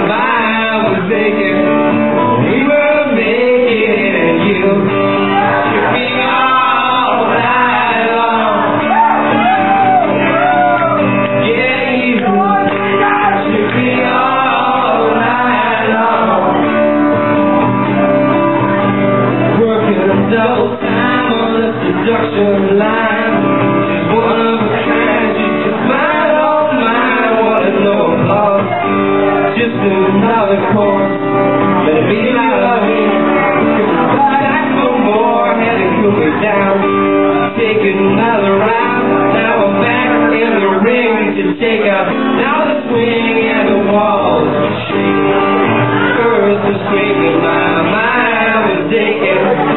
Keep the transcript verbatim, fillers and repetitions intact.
mind was vacant. We were making it, and you shook me all night long. Yeah, you shook me all night long. Working a double time on the seduction line. She's one of a kind, she's just mine, oh mine. Wanna know love, just another course. Let me love you, back for more. Had to cool me down, take another round. Now I'm back in the ring to take out another swing, and the walls are shaking. Earth was screaming, my mind was aching.